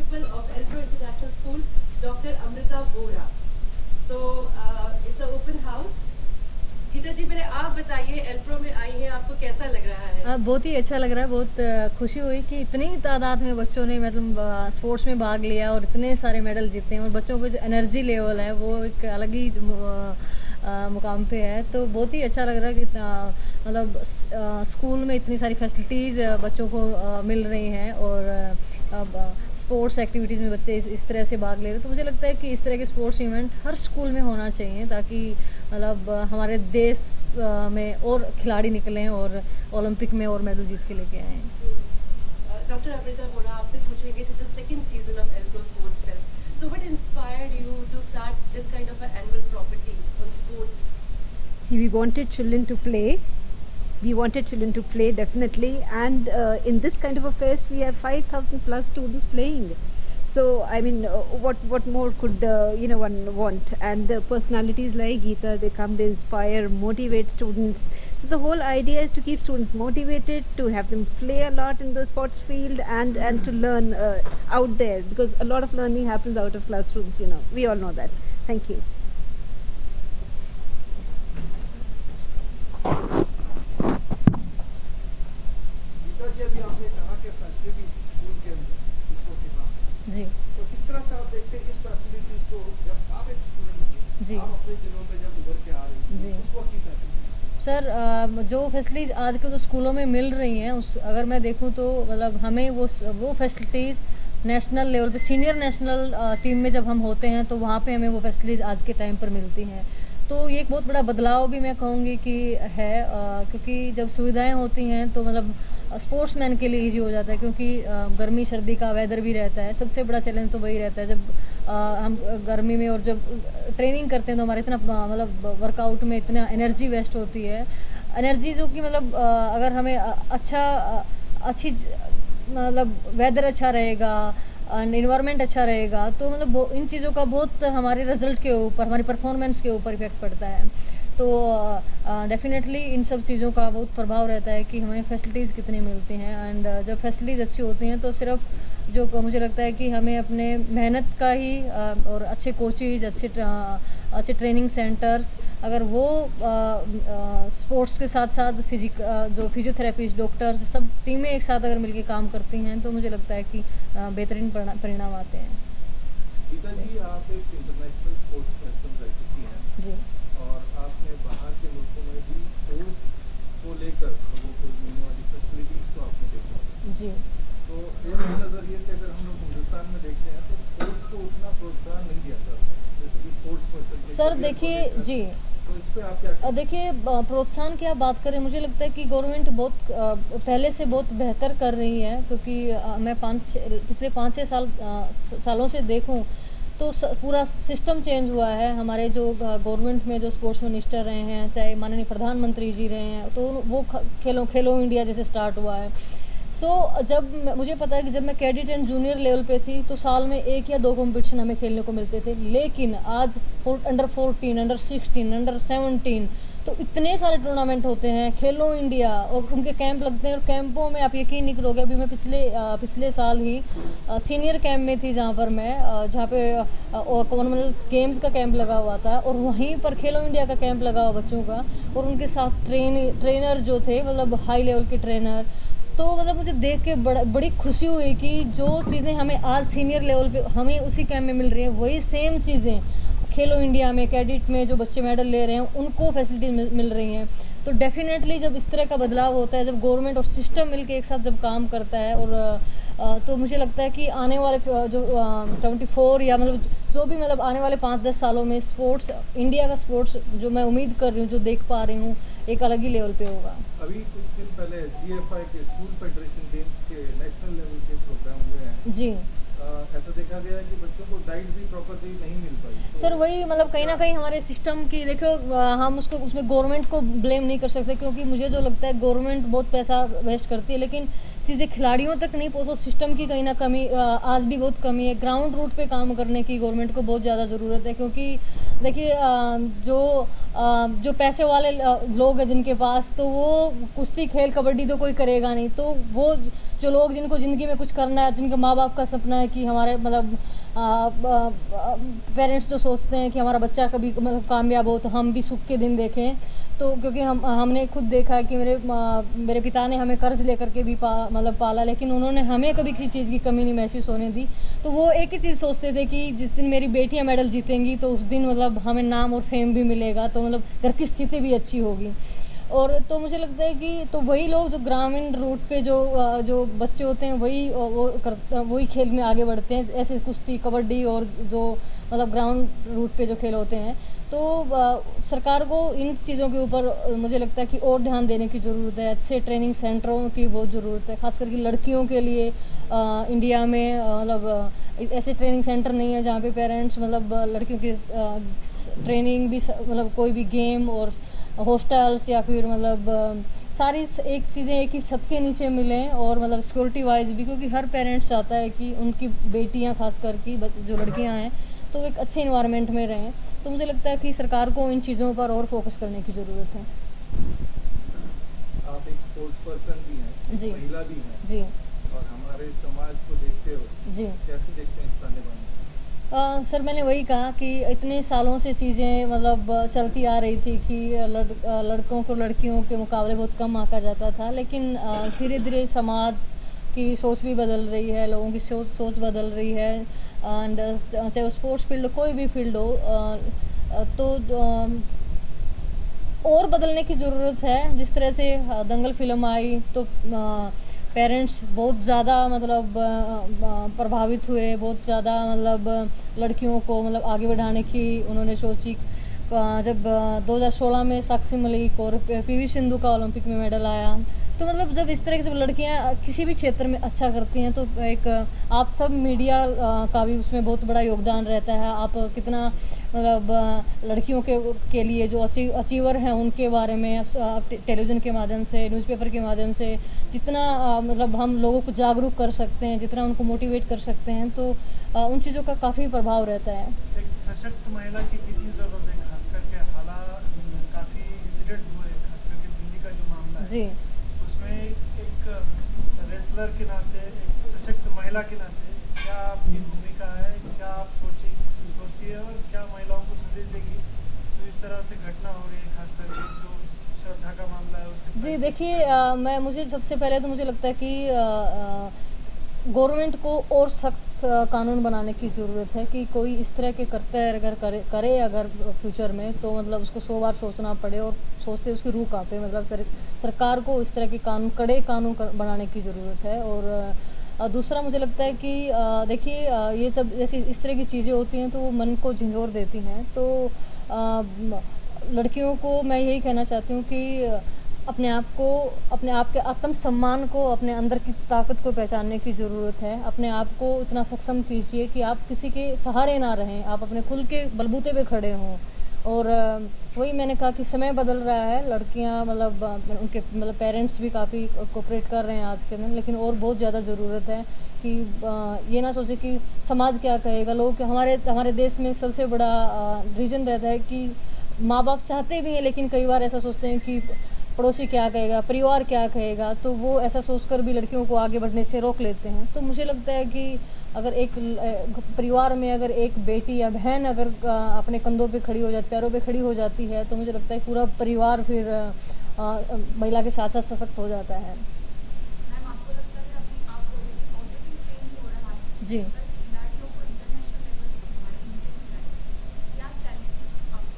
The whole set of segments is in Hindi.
principal of Elbro International School, Dr. Amrita Bora. So it's an open house. Gita जी, मेरे आप बताइए, एल्प्रो में आई हैं, आपको कैसा लग रहा है? बहुत ही अच्छा लग रहा है। बहुत खुशी हुई कि इतनी तादाद में बच्चों ने मतलब स्पोर्ट्स में भाग लिया और इतने सारे मेडल जीते हैं, और बच्चों को जो एनर्जी लेवल है वो एक अलग ही मुकाम पे है। तो बहुत ही अच्छा लग रहा है कि मतलब स्कूल में इतनी सारी फैसिलिटीज़ बच्चों को मिल रही हैं, और स्पोर्ट्स एक्टिविटीज़ में बच्चे इस तरह से भाग ले रहे हैं। तो मुझे लगता है कि इस तरह के स्पोर्ट्स इवेंट हर स्कूल में होना चाहिए, ताकि मतलब हमारे देश में और खिलाड़ी निकलें और ओलंपिक में और मेडल जीत के लेके आएँ। डॉक्टर अमृता बोरा, आपसे पूछेंगे, this is second season of Elpro sports fest, so what inspired you to start this kind of annual property on sports? See, we wanted children to play. We wanted children to play definitely, and in this kind of a fest we have 5,000 plus students playing. So I mean, what more could one want? And personalities like Geeta, they come, they inspire, motivate students. So the whole idea is to keep students motivated, to have them play a lot in the sports field, and to learn out there, because a lot of learning happens out of classrooms. We all know that. Thank you. जी, तो किस तरह से आप देखते हैं इस फैसिलिटीज को, जब आप एक स्टूडेंट जी, आप अपने दिनों में जब उभर के आ रही जी हैं उस वक्त की फैसिलिटी? सर, जो फैसिलिटीज़ आजकल तो स्कूलों में मिल रही हैं, उस अगर मैं देखूं तो मतलब हमें वो फैसिलिटीज़ नेशनल लेवल पे, सीनियर नेशनल टीम में जब हम होते हैं तो वहाँ पे हमें वो फैसिलिटीज़ आज के टाइम पर मिलती हैं। तो ये एक बहुत बड़ा बदलाव भी मैं कहूँगी कि है, क्योंकि जब सुविधाएं होती हैं तो मतलब स्पोर्ट्समैन के लिए ईजी हो जाता है, क्योंकि गर्मी सर्दी का वेदर भी रहता है। सबसे बड़ा चैलेंज तो वही रहता है जब हम गर्मी में और जब ट्रेनिंग करते हैं तो हमारे इतना मतलब वर्कआउट में इतना एनर्जी वेस्ट होती है, एनर्जी जो कि मतलब अगर हमें अच्छी मतलब वेदर अच्छा रहेगा, इन्वायरमेंट अच्छा रहेगा, तो मतलब इन चीज़ों का बहुत हमारे रिजल्ट के ऊपर, हमारी परफॉर्मेंस के ऊपर इफेक्ट पड़ता है। तो डेफिनेटली इन सब चीज़ों का बहुत प्रभाव रहता है कि हमें फैसिलिटीज़ कितनी मिलती हैं। एंड जब फैसिलिटीज़ अच्छी होती हैं तो सिर्फ जो मुझे लगता है कि हमें अपने मेहनत का ही और अच्छे कोचेज, अच्छे ट्रेनिंग सेंटर्स, अगर वो स्पोर्ट्स के साथ साथ जो फिजियोथेरेपिस्ट, डॉक्टर्स, सब टीमें एक साथ अगर मिलकर काम करती हैं तो मुझे लगता है कि बेहतरीन परिणाम आते हैं। गीता जी, आप एक इंटरनेशनल स्पोर्ट्स पर्सन रह चुकी हैं जी, और आपने बाहर के मुल्कों में भी स्पोर्ट्स को लेकर लोगों को मिलने वाली फैसिलिटीज को आपने देखा। जी, तो मेरे नज़रिए से अगर हम लोग हिंदुस्तान में देखते हैं तो स्पोर्ट्स को उतना प्रोत्साहन नहीं दिया जाता, जैसे कि स्पोर्ट्स पर्सन। सर देखिए जी, तो इस पे आप क्या देखिए प्रोत्साहन की आप बात करें, मुझे लगता है कि गवर्नमेंट बहुत पहले से बहुत बेहतर कर रही है, क्योंकि मैं पिछले 5-6 सालों से देखूं तो पूरा सिस्टम चेंज हुआ है। हमारे जो गवर्नमेंट में जो स्पोर्ट्स मिनिस्टर रहे हैं, चाहे माननीय प्रधानमंत्री जी रहे हैं, तो वो खेलो इंडिया जैसे स्टार्ट हुआ है। जब मुझे पता है कि जब मैं कैडेट एंड जूनियर लेवल पे थी तो साल में 1 या 2 कंपटीशन हमें खेलने को मिलते थे, लेकिन आज अंडर 14, अंडर 16, अंडर 17, तो इतने सारे टूर्नामेंट होते हैं, खेलो इंडिया, और उनके कैंप लगते हैं। और कैंपों में आप यकीन नहीं करोगे, अभी मैं पिछले साल ही सीनियर कैंप में थी, जहाँ पे कॉमनवेल्थ गेम्स का कैंप लगा हुआ था, और वहीं पर खेलो इंडिया का कैंप लगा हुआ बच्चों का, और उनके साथ ट्रेनर जो थे मतलब हाई लेवल के ट्रेनर। तो मतलब मुझे देख के बड़ी खुशी हुई कि जो चीज़ें हमें आज सीनियर लेवल पे हमें उसी कैंप में मिल रही हैं, वही सेम चीज़ें खेलो इंडिया में, कैडेट में जो बच्चे मेडल ले रहे हैं उनको फैसिलिटीज मिल रही हैं। तो डेफिनेटली जब इस तरह का बदलाव होता है, जब गवर्नमेंट और सिस्टम मिलके एक साथ जब काम करता है, और तो मुझे लगता है कि आने वाले जो 24 या मतलब जो भी मतलब आने वाले 5-10 सालों में स्पोर्ट्स, इंडिया का स्पोर्ट्स जो मैं उम्मीद कर रही हूँ, जो देख पा रही हूँ, एक अलग ही लेवल पे होगा। अभी कुछ दिन पहले CFI के स्कूल फेडरेशन गेम्स के नेशनल लेवल के प्रोग्राम हुए हैं जी, ऐसा देखा गया है कि बच्चों को डाइट भी प्रॉपर्ली नहीं मिल पाई। तो सर वही मतलब कहीं ना कहीं हमारे सिस्टम की देखो, हम उसमें गवर्नमेंट को ब्लेम नहीं कर सकते, क्योंकि मुझे जो लगता है गवर्नमेंट बहुत पैसा वेस्ट करती है, लेकिन चीज़ें खिलाड़ियों तक नहीं पहुँचो। सिस्टम की कहीं ना कमी आज भी बहुत कमी है। ग्राउंड रूट पे काम करने की गवर्नमेंट को बहुत ज़्यादा ज़रूरत है, क्योंकि देखिए जो पैसे वाले लोग हैं जिनके पास, तो वो कुश्ती, खेल, कबड्डी तो कोई करेगा नहीं, तो वो जो लोग जिनको ज़िंदगी में कुछ करना है, जिनके माँ बाप का सपना है कि हमारे मतलब पेरेंट्स जो सोचते हैं कि हमारा बच्चा कभी मतलब कामयाब हो तो हम भी सुख के दिन देखें। तो क्योंकि हमने खुद देखा कि मेरे पिता ने हमें कर्ज लेकर के भी मतलब पाला, लेकिन उन्होंने हमें कभी किसी चीज़ की कमी नहीं महसूस होने दी। तो वो एक ही चीज़ सोचते थे कि जिस दिन मेरी बेटियां मेडल जीतेंगी तो उस दिन मतलब हमें नाम और फेम भी मिलेगा, तो मतलब घर की स्थिति भी अच्छी होगी। और तो मुझे लगता है कि तो वही लोग जो ग्रामीण रूट पे जो बच्चे होते हैं वही खेल में आगे बढ़ते हैं, ऐसे कुश्ती, कबड्डी और जो मतलब ग्राउंड रूट पे जो खेल होते हैं। तो सरकार को इन चीज़ों के ऊपर मुझे लगता है कि और ध्यान देने की ज़रूरत है। अच्छे ट्रेनिंग सेंटरों की बहुत ज़रूरत है, खास करके लड़कियों के लिए। इंडिया में मतलब ऐसे ट्रेनिंग सेंटर नहीं है जहाँ पे पेरेंट्स मतलब लड़कियों की ट्रेनिंग भी मतलब कोई भी गेम और हॉस्टल्स या फिर मतलब सारी एक चीज़ें एक ही छत के नीचे मिलें, और मतलब सिक्योरिटी वाइज भी, क्योंकि हर पेरेंट्स चाहता है कि उनकी बेटियां खास करके जो लड़कियां हैं तो एक अच्छे इन्वायरमेंट में रहें। तो मुझे लगता है कि सरकार को इन चीज़ों पर और फोकस करने की ज़रूरत है। आप एक स्पोर्ट्स पर्सन भी हैं, जी, महिला भी हैं जी, और हमारे समाज को देखते हो, जी। कैसे देखते हैं इस ताने बाने? सर मैंने वही कहा कि इतने सालों से चीज़ें मतलब चलती आ रही थी कि लड़कों को लड़कियों के मुकाबले बहुत कम आंका जाता था, लेकिन धीरे धीरे समाज की सोच भी बदल रही है, लोगों की सोच बदल रही है। एंड चाहे वो स्पोर्ट्स फील्ड कोई भी फील्ड हो, तो और बदलने की ज़रूरत है। जिस तरह से दंगल फिल्म आई तो पेरेंट्स बहुत ज़्यादा मतलब प्रभावित हुए, बहुत ज़्यादा मतलब लड़कियों को मतलब आगे बढ़ाने की उन्होंने सोची। जब 2016 में साक्षी मलिक और पीवी सिंधु का ओलंपिक में मेडल आया, तो मतलब जब इस तरह की जब लड़कियां किसी भी क्षेत्र में अच्छा करती हैं तो एक आप सब मीडिया का भी उसमें बहुत बड़ा योगदान रहता है। आप कितना मतलब लड़कियों के लिए जो अचीवर हैं उनके बारे में टेलीविज़न के माध्यम से, न्यूज़पेपर के माध्यम से जितना मतलब हम लोगों को जागरूक कर सकते हैं, जितना उनको मोटिवेट कर सकते हैं, तो उन चीज़ों का काफ़ी प्रभाव रहता है। एक सशक्त महिला की कितनी ज़रूरत है, खास करके हालात काफ़ी इंसिडेंट हुए, खास करके दिल्ली का जो मामला है जी, उसमें एक रेसलर के नाते, एक सशक्त महिला के नाते क्या आपकी भूमिका है, क्या आप सोचती है और क्या महिलाओं को संदेश देगी तो इस तरह से घटना हो रही है, खास करके जो श्रद्धा का मामला है उसके? जी देखिए, मुझे सबसे पहले तो मुझे लगता है कि गवर्नमेंट को और सख्त कानून बनाने की ज़रूरत है कि कोई इस तरह के करते अगर करे अगर फ्यूचर में, तो मतलब उसको 100 बार सोचना पड़े और सोचते उसकी रूह कांपे। मतलब सरकार को इस तरह के कड़े कानून बनाने की ज़रूरत है। और दूसरा मुझे लगता है कि देखिए ये सब जैसी इस तरह की चीज़ें होती हैं तो वो मन को झंझोर देती हैं। तो लड़कियों को मैं यही कहना चाहती हूँ कि अपने आप के आत्मसम्मान को, अपने अंदर की ताकत को पहचानने की ज़रूरत है। अपने आप को इतना सक्षम कीजिए कि आप किसी के सहारे ना रहें, आप अपने खुद के बलबूते पे खड़े हों। और वही मैंने कहा कि समय बदल रहा है, लड़कियां मतलब उनके मतलब पेरेंट्स भी काफ़ी कोऑपरेट कर रहे हैं आज के दिन, लेकिन और बहुत ज़्यादा ज़रूरत है कि ये ना सोचे कि समाज क्या कहेगा। लोग हमारे देश में सबसे बड़ा रीज़न रहता है कि माँ बाप चाहते भी हैं, लेकिन कई बार ऐसा सोचते हैं कि पड़ोसी क्या कहेगा, परिवार क्या कहेगा, तो वो ऐसा सोचकर भी लड़कियों को आगे बढ़ने से रोक लेते हैं। तो मुझे लगता है कि अगर एक परिवार में अगर एक बेटी या बहन अगर अपने कंधों पे खड़ी हो जाती, पैरों पे खड़ी हो जाती है, तो मुझे लगता है पूरा परिवार फिर महिला के साथ साथ सशक्त हो जाता है। मैम आपको लगता है अभी आप बोल रहे हैं पॉजिटिव चेंज हो रहा है, जी, खिलाड़ियों को इंटरनेशनल लेवल पे हमारे इंडियन खिलाड़ी क्या चैलेंजेस आपको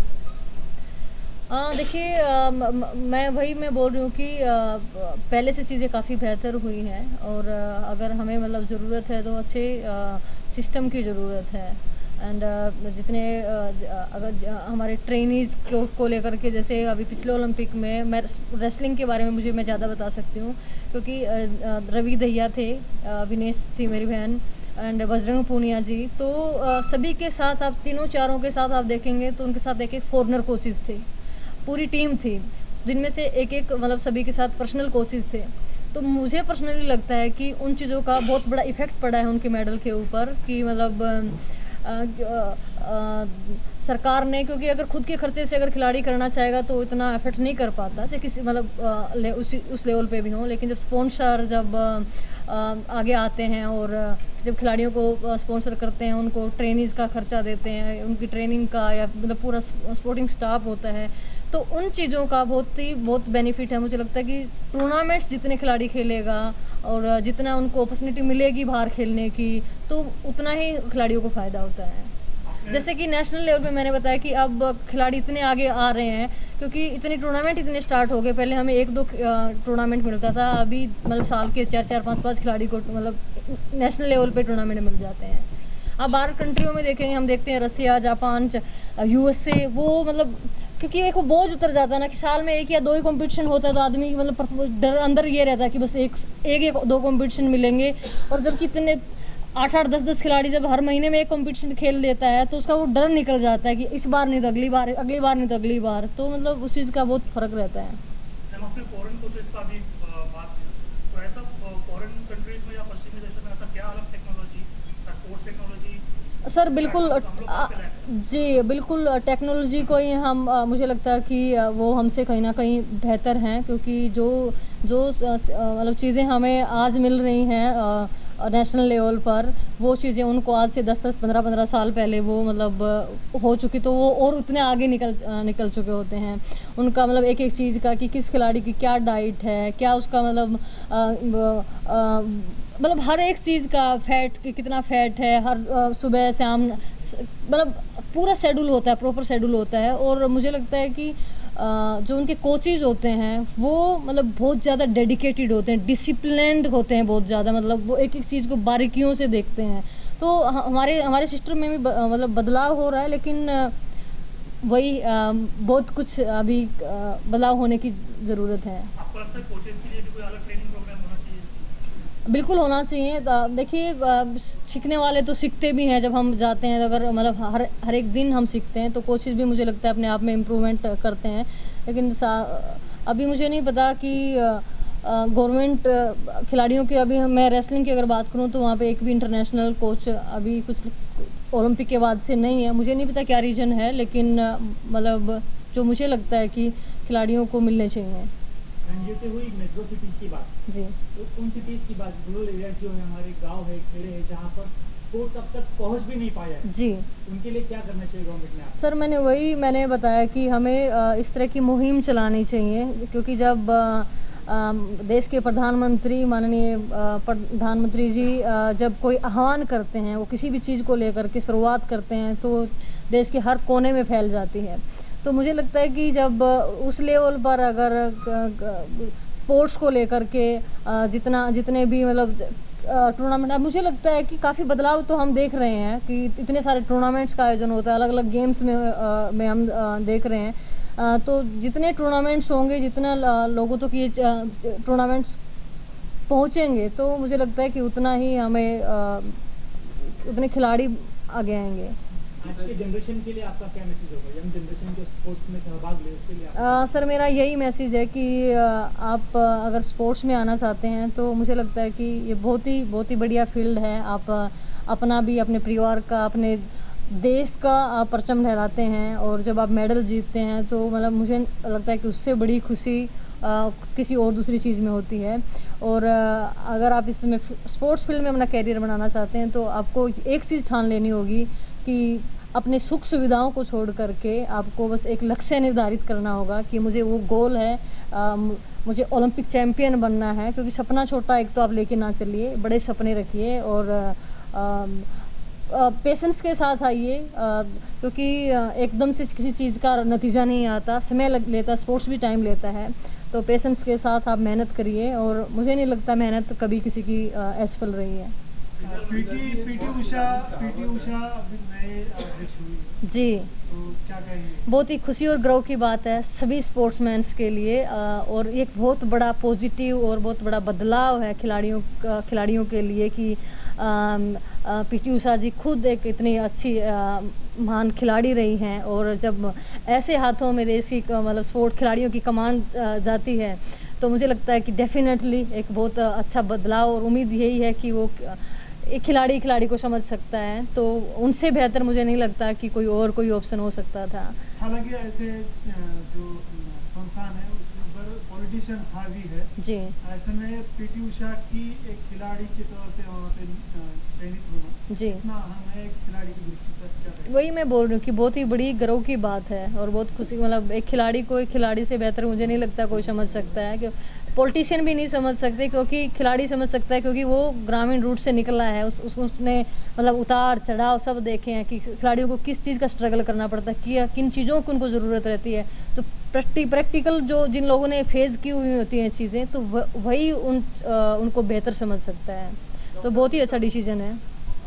लग रहे हैं? देखिए मैं बोल रही हूँ कि पहले से चीज़ें काफ़ी बेहतर हुई हैं, और अगर हमें मतलब ज़रूरत है तो अच्छे सिस्टम की ज़रूरत है। एंड जितने हमारे ट्रेनीज़ को लेकर के, जैसे अभी पिछले ओलंपिक में मैं रेसलिंग के बारे में मैं ज़्यादा बता सकती हूँ, क्योंकि रवि दहिया थे, विनेश थी मेरी बहन, एंड बजरंग पूनिया जी। तो सभी के साथ आप तीनों चारों के साथ आप देखेंगे तो उनके साथ एक फॉरनर कोचेज़ थे, पूरी टीम थी, जिनमें से एक मतलब सभी के साथ पर्सनल कोचेज़ थे। तो मुझे पर्सनली लगता है कि उन चीज़ों का बहुत बड़ा इफ़ेक्ट पड़ा है उनके मेडल के ऊपर, कि मतलब सरकार ने, क्योंकि अगर खुद के खर्चे से अगर खिलाड़ी करना चाहेगा तो इतना एफर्ट नहीं कर पाता, चाहे किसी मतलब उस लेवल पे भी हो। लेकिन जब स्पॉन्सर जब आगे आते हैं और जब खिलाड़ियों को स्पॉन्सर करते हैं, उनको ट्रेनिंग का खर्चा देते हैं, उनकी ट्रेनिंग का या मतलब पूरा स्पोर्टिंग स्टाफ होता है, तो उन चीज़ों का बहुत बेनिफिट है। मुझे लगता है कि टूर्नामेंट्स जितने खिलाड़ी खेलेगा और जितना उनको अपॉर्चुनिटी मिलेगी बाहर खेलने की, तो उतना ही खिलाड़ियों को फ़ायदा होता है। जैसे कि नेशनल लेवल पे मैंने बताया कि अब खिलाड़ी इतने आगे आ रहे हैं क्योंकि इतने टूर्नामेंट इतने स्टार्ट हो गए। पहले हमें 1-2 टूर्नामेंट मिलता था, अभी मतलब साल के 4-4, 5-5 खिलाड़ी को मतलब नेशनल लेवल पे टूर्नामेंट मिल जाते हैं। अब बाहर कंट्रियों में देखेंगे, हम देखते हैं रसिया, जापान, USA, वो मतलब क्योंकि एक वो बोझ उतर जाता है ना कि साल में 1 या 2 ही कंपटीशन होता है, तो आदमी मतलब डर अंदर ये रहता है कि बस एक या 2 कंपटीशन मिलेंगे। और जब कितने 8-8, 10-10 खिलाड़ी जब हर महीने में एक कंपटीशन खेल लेता है तो उसका वो डर निकल जाता है कि इस बार नहीं तो अगली बार, अगली बार नहीं तो अगली बार, तो मतलब उस चीज़ का बहुत फ़र्क रहता है। हम अपने फॉरेन कोचेस का भी बात की, तो ऐसा फॉरेन कंट्रीज में या पश्चिमी देशों में ऐसा क्या अलग टेक्नोलॉजी, स्पोर्ट्स टेक्नोलॉजी? सर बिल्कुल जी, बिल्कुल टेक्नोलॉजी को ही हम मुझे लगता है कि वो हमसे कहीं ना कहीं बेहतर हैं, क्योंकि जो मतलब चीज़ें हमें आज मिल रही हैं नेशनल लेवल पर, वो चीज़ें उनको आज से 10-10, 15-15 साल पहले वो मतलब हो चुकी, तो वो और उतने आगे निकल चुके होते हैं। उनका मतलब एक एक चीज़ का कि किस खिलाड़ी की क्या डाइट है, क्या उसका मतलब हर एक चीज़ का फैट कितना फैट है, हर सुबह शाम मतलब पूरा शेड्यूल होता है, प्रॉपर शेड्यूल होता है। और मुझे लगता है कि जो उनके कोचेज होते हैं वो मतलब बहुत ज़्यादा डेडिकेटेड होते हैं, डिसिप्लिन्ड होते हैं बहुत ज़्यादा, मतलब वो एक एक चीज़ को बारीकियों से देखते हैं। तो हमारे सिस्टम में भी मतलब बदलाव हो रहा है, लेकिन वही बहुत कुछ अभी बदलाव होने की ज़रूरत है। आपको लगता है कोचेस के लिए भी कोई अलग ट्रेनिंग प्रोग्राम होना चाहिए? बिल्कुल होना चाहिए। देखिए, सीखने वाले तो सीखते भी हैं जब हम जाते हैं, अगर मतलब हर एक दिन हम सीखते हैं, तो कोचेस भी मुझे लगता है अपने आप में इम्प्रूवमेंट करते हैं। लेकिन अभी मुझे नहीं पता कि गवर्नमेंट खिलाड़ियों की, अभी मैं रेसलिंग की अगर बात करूं तो वहाँ पे एक भी इंटरनेशनल कोच अभी कुछ ओलंपिक के बाद से नहीं है। मुझे नहीं पता क्या रीज़न है, लेकिन मतलब जो मुझे लगता है कि खिलाड़ियों को मिलने चाहिए। जैसे हुई मेट्रो सिटीज़ की बात जी, तो उन सिटीज़ की बात, रूरल एरिया जो है, हमारे गांव है, खेड़े है, जहां पर स्पोर्ट्स अब तक पहुंच भी नहीं पाया है जी, उनके लिए क्या करना चाहिए गवर्नमेंट ने? सर मैंने बताया कि हमें इस तरह की मुहिम चलानी चाहिए, क्योंकि जब देश के प्रधानमंत्री, माननीय प्रधानमंत्री जी जब कोई आह्वान करते हैं, वो किसी भी चीज़ को लेकर के शुरुआत करते हैं, तो देश के हर कोने में फैल जाती है। तो मुझे लगता है कि जब उस लेवल पर अगर स्पोर्ट्स को लेकर के जितने भी मतलब टूर्नामेंट, अब मुझे लगता है कि काफ़ी बदलाव तो हम देख रहे हैं कि इतने सारे टूर्नामेंट्स का आयोजन होता है, अलग अलग गेम्स में हम देख रहे हैं। तो जितने टूर्नामेंट्स होंगे, जितना लोगों तक ये टूर्नामेंट्स पहुँचेंगे, तो मुझे लगता है कि उतना ही हमें उतने खिलाड़ी आगे आएंगे। आज के जनरेशन के लिए आपका क्या मैसेज होगा, यंग जनरेशन जो स्पोर्ट्स में सहभाग ले उसके लिए? सर मेरा यही मैसेज है कि आप अगर स्पोर्ट्स में आना चाहते हैं तो मुझे लगता है कि ये बहुत ही बढ़िया फील्ड है। आप अपना भी, अपने परिवार का, अपने देश का आप परचम लहराते हैं, और जब आप मेडल जीतते हैं तो मतलब मुझे लगता है कि उससे बड़ी खुशी किसी और दूसरी चीज़ में होती है। और अगर आप इसमें स्पोर्ट्स फील्ड में अपना कैरियर बनाना चाहते हैं तो आपको एक चीज़ ठान लेनी होगी कि अपने सुख सुविधाओं को छोड़ करके आपको बस एक लक्ष्य निर्धारित करना होगा कि मुझे वो गोल है, मुझे ओलंपिक चैम्पियन बनना है। क्योंकि सपना छोटा एक तो आप लेके ना चलिए, बड़े सपने रखिए और पेशेंस के साथ आइए, क्योंकि एकदम से किसी चीज़ का नतीजा नहीं आता, समय लेता, स्पोर्ट्स भी टाइम लेता है। तो पेशेंस के साथ आप मेहनत करिए, और मुझे नहीं लगता मेहनत कभी किसी की असफल रही है। पीटी उषा अभी नए अध्यक्ष हुई जी, तो क्या कहेंगे? बहुत ही खुशी और गर्व की बात है सभी स्पोर्ट्समैन्स के लिए, और एक बहुत बड़ा पॉजिटिव और बहुत बड़ा बदलाव है खिलाड़ियों के लिए कि पीटी उषा जी खुद एक इतनी अच्छी महान खिलाड़ी रही हैं, और जब ऐसे हाथों में देश की मतलब स्पोर्ट खिलाड़ियों की कमान जाती है तो मुझे लगता है कि डेफिनेटली एक बहुत अच्छा बदलाव, और उम्मीद यही है कि वो एक खिलाड़ी को समझ सकता है, तो उनसे बेहतर मुझे नहीं लगता कि कोई ऑप्शन हो सकता था। हालांकि ऐसे जो संस्थान है उसके ऊपर पॉलिटिशियन हावी है जी, ऐसे में पीटी उषा की एक खिलाड़ी के तौर पे वहाँ पे चयनित होना जी, इतना अहम है एक खिलाड़ी की दृष्टि से क्या है? वही मैं बोल रही हूँ कि बहुत ही बड़ी गर्व की बात है और बहुत खुशी, मतलब एक खिलाड़ी को एक खिलाड़ी से बेहतर मुझे नहीं लगता कोई समझ सकता है, कि पॉलिटिशियन भी नहीं समझ सकते, क्योंकि खिलाड़ी समझ सकता है, क्योंकि वो ग्रामीण रूट से निकला है, उसने मतलब उतार चढ़ाव सब देखे हैं कि खिलाड़ियों को किस चीज़ का स्ट्रगल करना पड़ता है, कि किन चीज़ों की उनको ज़रूरत रहती है। तो प्रैक्टिकल जो जिन लोगों ने फेज़ की हुई होती हैं चीज़ें, तो वही उनको बेहतर समझ सकता है। तो बहुत ही अच्छा डिसीजन है।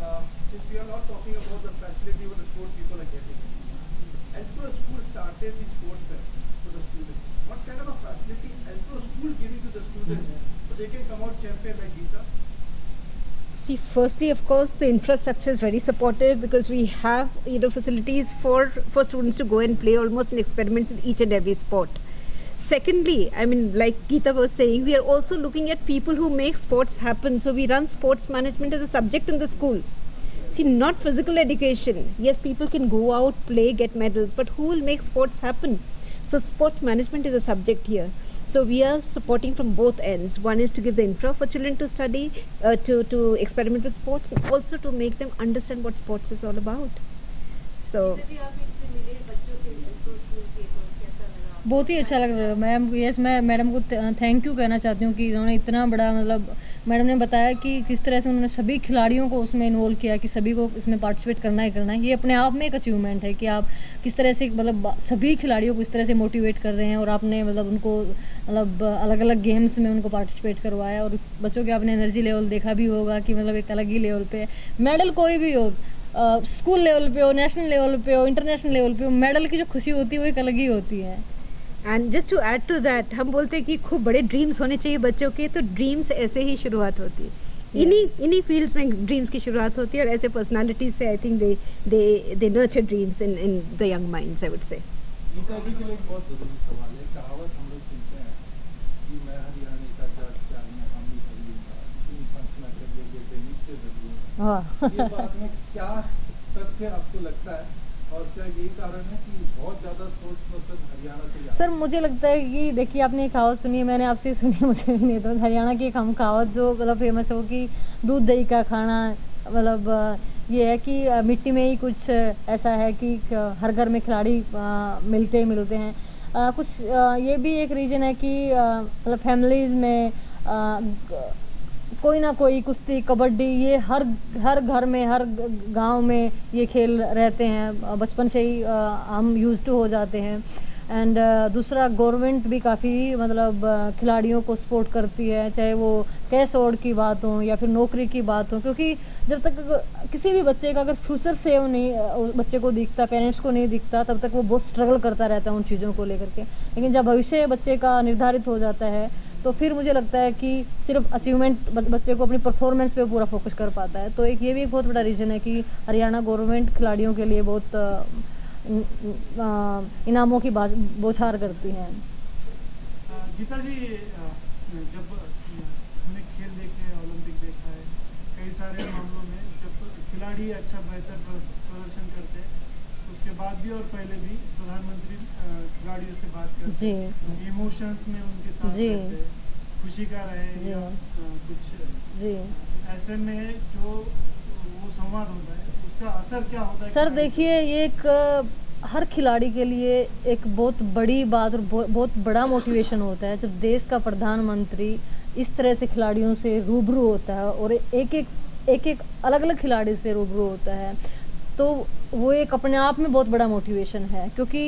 See, firstly, of course, the infrastructure is very supportive because we have, facilities for students to go and play almost and experiment with each and every sport. Secondly, I mean, like Geeta was saying, we are also looking at people who make sports happen. So we run sports management as a subject in the school. See, not physical education. Yes, people can go out, play, get medals, but who will make sports happen? So sports management is a subject here. So we are supporting from both ends. One is to give the infra for children to study, to experiment with sports, and also to make them understand what sports is all about. So बहुत ही अच्छा लग रहा है मैम। यस, मैं मैडम को थैंक यू कहना चाहती हूँ कि इन्होंने इतना बड़ा, मतलब मैडम ने बताया कि किस तरह से उन्होंने सभी खिलाड़ियों को उसमें इन्वॉल्व किया, कि सभी को इसमें पार्टिसिपेट करना ही करना है। ये अपने आप में एक अचीवमेंट है कि आप किस तरह से मतलब सभी खिलाड़ियों को इस तरह से मोटिवेट कर रहे हैं, और आपने मतलब उनको मतलब अलग अलग गेम्स में उनको पार्टिसिपेट करवाया, और बच्चों के आपने एनर्जी लेवल देखा भी होगा कि मतलब एक अलग ही लेवल पे मेडल कोई भी हो, स्कूल लेवल पे हो, नेशनल लेवल पे हो, इंटरनेशनल लेवल पे हो, मेडल की जो खुशी होती है वो एक अलग ही होती है। And just to add to that, हम बोलते हैं कि खूब बड़े ड्रीम्स होने चाहिए बच्चों के, तो ड्रीम्स ऐसे ही शुरुआत होती है। इन्हीं फील्ड्स में ड्रीम्स की शुरुआत होती है, और ऐसे पर्सनालिटीज से I think they nurture dreams in the young minds, I would say. Geeta जी के लिए एक बहुत ज़रूरी सवाल है। कहावत हम लोग सुनते हैं कि मैं हरियाणा का जज चाहिए, हम ही करिएगा, तुम फैसला करिए, बेटे नीचे करिए। ये बात में क्या तथ्य आपको लगता है, और क्या यही कारण है कि बहुत ज़्यादा स्पोर्ट्स पर्सन हरियाणा से? सर, मुझे लगता है कि देखिए, आपने एक कहावत सुनी है, मैंने आपसे सुनी है, मुझे भी नहीं, तो हरियाणा की एक हम कहावत जो मतलब फेमस है वो कि दूध दही का खाना, मतलब ये है कि मिट्टी में ही कुछ ऐसा है कि हर घर में खिलाड़ी मिलते हैं। कुछ ये भी एक रीज़न है कि मतलब फैमिलीज़ में कोई ना कोई कुश्ती, कबड्डी, ये हर घर में, हर गांव में ये खेल रहते हैं, बचपन से ही हम यूज्ड टू हो जाते हैं। एंड दूसरा, गवर्नमेंट भी काफ़ी मतलब खिलाड़ियों को सपोर्ट करती है, चाहे वो कैश अवार्ड की बात हो या फिर नौकरी की बात हो, क्योंकि जब तक किसी भी बच्चे का अगर फ्यूचर सेव नहीं बच्चे को दिखता, पेरेंट्स को नहीं दिखता, तब तक वो बहुत स्ट्रगल करता रहता है उन चीज़ों को लेकर के। लेकिन जब भविष्य बच्चे का निर्धारित हो जाता है, तो फिर मुझे लगता है कि सिर्फ अचीवमेंट बच्चे को अपनी परफॉर्मेंस पे पूरा फोकस कर पाता है। तो एक ये भी एक बहुत बड़ा रीज़न है कि हरियाणा गवर्नमेंट खिलाड़ियों के लिए बहुत इनामों की बौछार करती है। गीता जी, जब हमने खेल देखे, ओलंपिक देखा है, कई सारे मामलों में जब खिलाड़ी अच्छा बेहतर प्रदर्शन करते हैं, उसके बाद भी और पहले भी प्रधानमंत्री खिलाड़ियों से बात करते हैं, इमोशंस में उनके साथ रहते हैं, खुशी का रहे या कुछ ऐसे में जो वो संवाद होता है, उसका असर क्या होता है? सर देखिए, ये एक हर खिलाड़ी के लिए एक बहुत बड़ी बात और बहुत बड़ा मोटिवेशन होता है जब देश का प्रधानमंत्री इस तरह से खिलाड़ियों से रूबरू होता है और एक अलग अलग खिलाड़ी से रूबरू होता है, तो वो एक अपने आप में बहुत बड़ा मोटिवेशन है। क्योंकि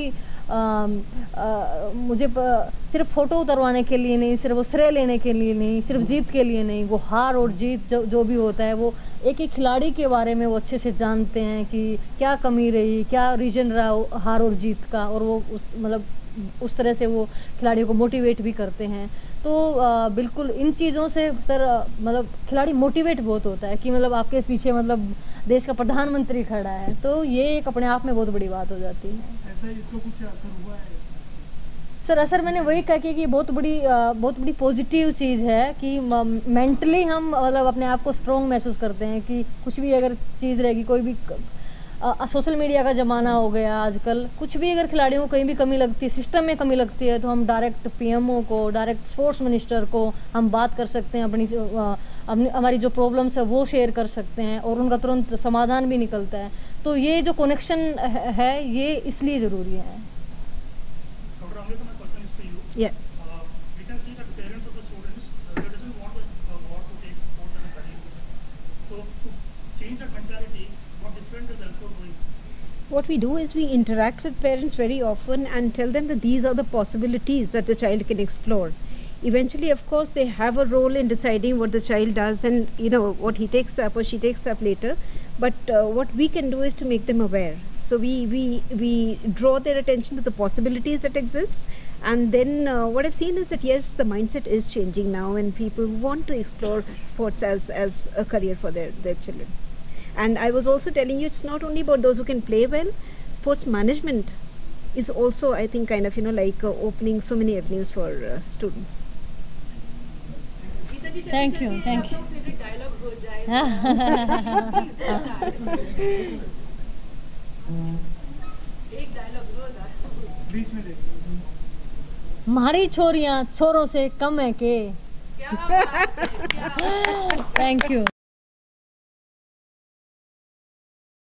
मुझे सिर्फ फ़ोटो उतरवाने के लिए नहीं, सिर्फ वो श्रेय लेने के लिए नहीं, सिर्फ जीत के लिए नहीं, वो हार और जीत जो भी होता है, वो एक खिलाड़ी के बारे में वो अच्छे से जानते हैं कि क्या कमी रही, क्या रीजन रहा हार और जीत का, और वो उस तरह से वो खिलाड़ियों को मोटिवेट भी करते हैं। तो बिल्कुल इन चीज़ों से सर मतलब खिलाड़ी मोटिवेट बहुत होता है कि मतलब आपके पीछे मतलब देश का प्रधानमंत्री खड़ा है, तो ये एक अपने आप में बहुत बड़ी बात हो जाती है। ऐसा इसको कुछ असर हुआ है? सर मैंने वही कहा कि ये बहुत बड़ी पॉजिटिव चीज़ है कि मेंटली हम मतलब अपने आप को स्ट्रॉन्ग महसूस करते हैं कि कुछ भी अगर चीज़ रहेगी, कोई भी सोशल मीडिया का ज़माना हो गया आजकल, कुछ भी अगर खिलाड़ियों को कहीं भी कमी लगती है, सिस्टम में कमी लगती है, तो हम डायरेक्ट पीएमओ को, डायरेक्ट स्पोर्ट्स मिनिस्टर को हम बात कर सकते हैं, हमारी जो प्रॉब्लम्स है वो शेयर कर सकते हैं और उनका तुरंत समाधान भी निकलता है। तो ये जो कनेक्शन है ये इसलिए ज़रूरी है। Yeah. We can see that parents of the students they doesn't want to take sports as a career. So to change that mentality, what different is ELPRO doing? What we do is we interact with parents very often and tell them that these are the possibilities that the child can explore. Eventually, of course, they have a role in deciding what the child does and what he takes up or she takes up later. But what we can do is to make them aware. So we draw their attention to the possibilities that exist. And then what I've seen is that yes, the mindset is changing now and people want to explore sports as a career for their children. And I was also telling you, it's not only about those who can play well. Sports management is also, I think, kind of opening so many avenues for students. Thank you. हमारी छोरियां छोरों से कम है के। Thank you.